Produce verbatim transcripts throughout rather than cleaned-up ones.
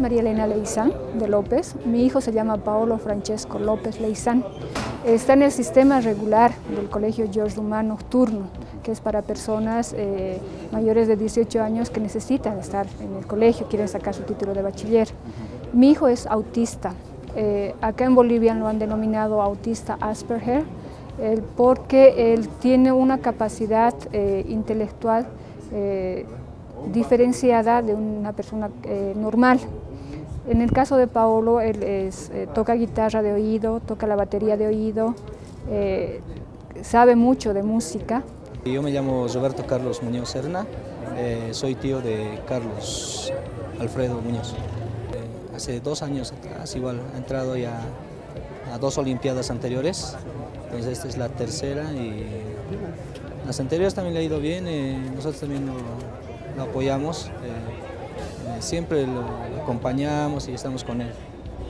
María Elena Leizán de López, mi hijo se llama Paolo Francesco López Leizán. Está en el sistema regular del Colegio George Rumá nocturno, que es para personas eh, mayores de dieciocho años que necesitan estar en el colegio, quieren sacar su título de bachiller. Mi hijo es autista, eh, acá en Bolivia lo han denominado autista Asperger, eh, porque él tiene una capacidad eh, intelectual eh, diferenciada de una persona eh, normal. En el caso de Paolo, él es, eh, toca guitarra de oído, toca la batería de oído, eh, sabe mucho de música. Yo me llamo Roberto Carlos Muñoz Serna, eh, soy tío de Carlos Alfredo Muñoz. Eh, hace dos años atrás igual ha entrado ya a dos olimpiadas anteriores, entonces esta es la tercera y las anteriores también le ha ido bien, eh, nosotros también lo, lo apoyamos, eh, eh, siempre lo, lo acompañamos y estamos con él.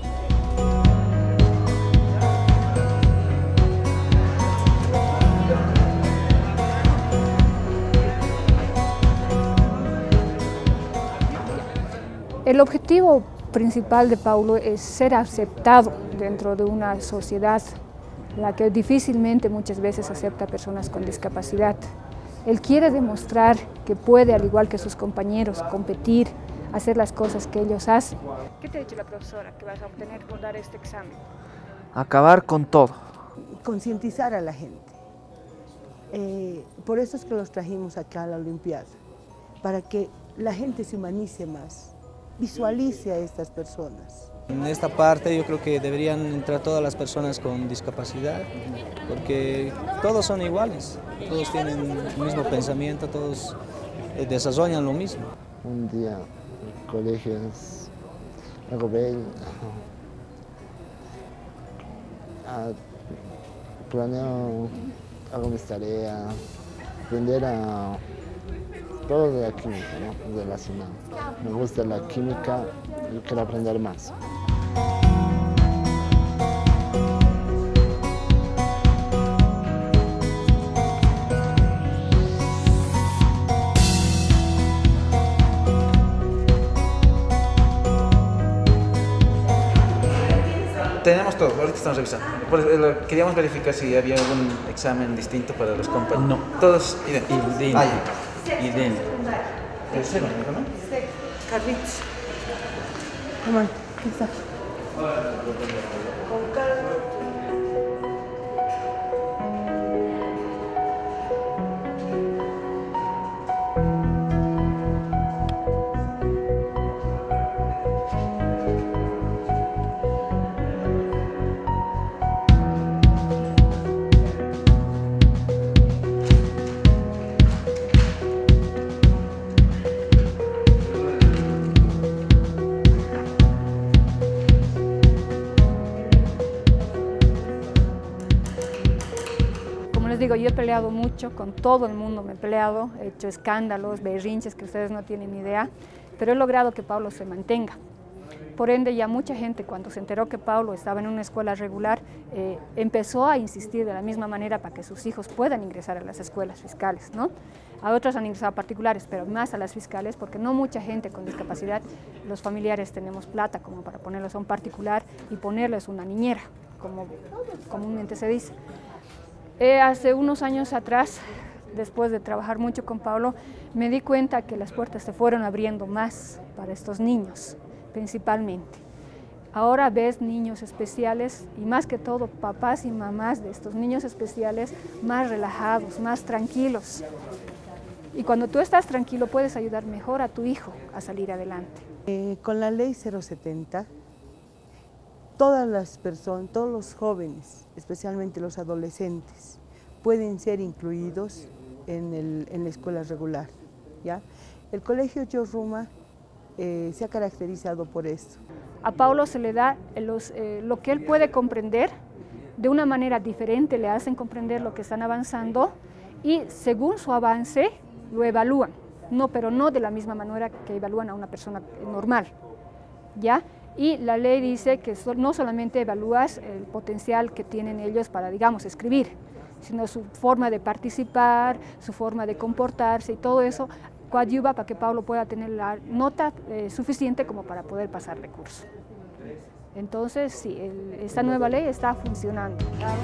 El objetivo principal de Paolo es ser aceptado dentro de una sociedad, la que difícilmente muchas veces acepta a personas con discapacidad. Él quiere demostrar que puede, al igual que sus compañeros, competir, hacer las cosas que ellos hacen. ¿Qué te ha dicho la profesora que vas a obtener por dar este examen? Acabar con todo. Concientizar a la gente. Eh, por eso es que los trajimos acá a la Olimpiada, para que la gente se humanice más, visualice a estas personas. En esta parte yo creo que deberían entrar todas las personas con discapacidad, porque todos son iguales, todos tienen el mismo pensamiento, todos desarrollan lo mismo. Un día el colegio es algo bello, planeo, hago mis tareas, aprender a todo de la química, ¿no? Relacionado. Me gusta la química y quiero aprender más. Tenemos todo, ahorita estamos revisando. Queríamos verificar si había algún examen distinto para los compañeros. No. Todos idénticos. Idéntico. Ah, Idéntico. Tercero, ¿no? Carlitos. Come on, aquí está. Con calma. Digo, yo he peleado mucho, con todo el mundo me he peleado, he hecho escándalos, berrinches que ustedes no tienen ni idea, pero he logrado que Paolo se mantenga. Por ende, ya mucha gente, cuando se enteró que Paolo estaba en una escuela regular, eh, empezó a insistir de la misma manera para que sus hijos puedan ingresar a las escuelas fiscales, ¿no? A otras han ingresado a particulares, pero más a las fiscales, porque no mucha gente con discapacidad, los familiares tenemos plata como para ponerlos a un particular y ponerles una niñera, como comúnmente se dice. Eh, hace unos años atrás, después de trabajar mucho con Paolo, me di cuenta que las puertas se fueron abriendo más para estos niños, principalmente. Ahora ves niños especiales y más que todo papás y mamás de estos niños especiales más relajados, más tranquilos. Y cuando tú estás tranquilo puedes ayudar mejor a tu hijo a salir adelante. Eh, con la ley cero setenta, todas las personas, todos los jóvenes, especialmente los adolescentes, pueden ser incluidos en, el, en la escuela regular, ¿ya? El Colegio George Rumá eh, se ha caracterizado por esto. A Paolo se le da los, eh, lo que él puede comprender, de una manera diferente le hacen comprender lo que están avanzando y según su avance lo evalúan, no, pero no de la misma manera que evalúan a una persona normal, ¿ya? Y la ley dice que no solamente evalúas el potencial que tienen ellos para, digamos, escribir, sino su forma de participar, su forma de comportarse y todo eso coadyuva para que Pablo pueda tener la nota eh, suficiente como para poder pasar de curso. Entonces, sí, el, esta nueva ley está funcionando.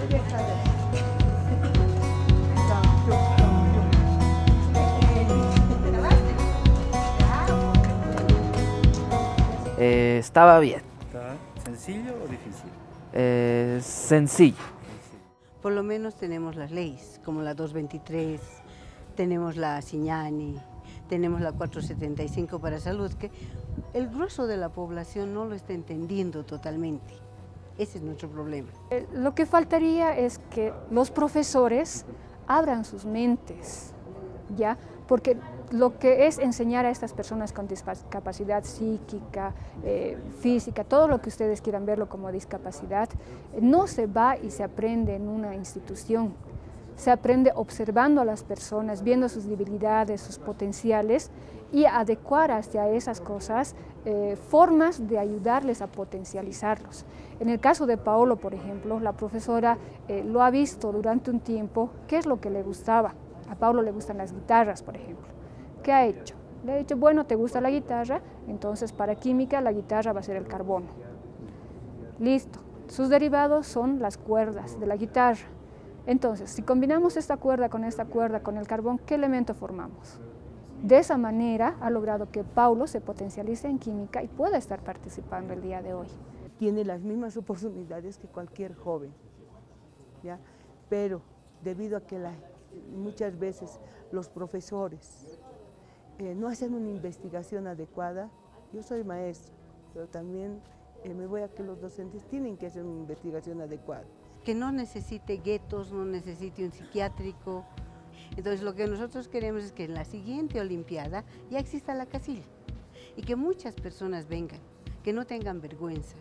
Eh, estaba bien. ¿Está sencillo o difícil? Eh, sencillo. Por lo menos tenemos las leyes, como la doscientos veintitrés, tenemos la Siñani, tenemos la cuatrocientos setenta y cinco para salud, que el grueso de la población no lo está entendiendo totalmente. Ese es nuestro problema. Eh, lo que faltaría es que los profesores abran sus mentes, ¿ya? Porque lo que es enseñar a estas personas con discapacidad psíquica, eh, física, todo lo que ustedes quieran verlo como discapacidad, no se va y se aprende en una institución. Se aprende observando a las personas, viendo sus debilidades, sus potenciales y adecuar hacia esas cosas eh, formas de ayudarles a potencializarlos. En el caso de Paolo, por ejemplo, la profesora eh, lo ha visto durante un tiempo, qué es lo que le gustaba. A Paolo le gustan las guitarras, por ejemplo. ¿Qué ha hecho? Le ha dicho, bueno, ¿te gusta la guitarra? Entonces para química la guitarra va a ser el carbono. Listo. Sus derivados son las cuerdas de la guitarra. Entonces, si combinamos esta cuerda con esta cuerda, con el carbón, ¿qué elemento formamos? De esa manera ha logrado que Paolo se potencialice en química y pueda estar participando el día de hoy. Tiene las mismas oportunidades que cualquier joven, ¿ya? Pero debido a que la, muchas veces los profesores eh, no hacen una investigación adecuada, yo soy maestra, pero también eh, me voy a que los docentes tienen que hacer una investigación adecuada. Que no necesite guetos, no necesite un psiquiátrico. Entonces lo que nosotros queremos es que en la siguiente Olimpiada ya exista la casilla y que muchas personas vengan, que no tengan vergüenza,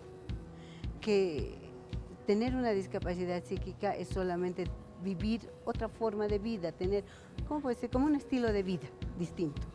que tener una discapacidad psíquica es solamente vivir otra forma de vida, tener, ¿cómo puede ser? Como un estilo de vida distinto.